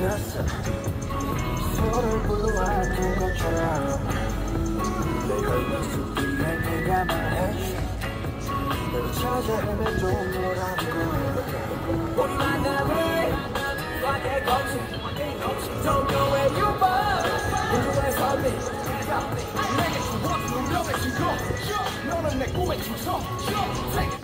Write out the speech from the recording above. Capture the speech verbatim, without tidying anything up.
있었어. 서로를 불러왔던 것처럼 내가 있는 뒤에 네가 말해 널 찾아 헤매도 너라는 걸 우리 만남을 완전 거친 Don't know where you are 우주의 선미 내게 주워 운명의 증거 너는 내 꿈의 주소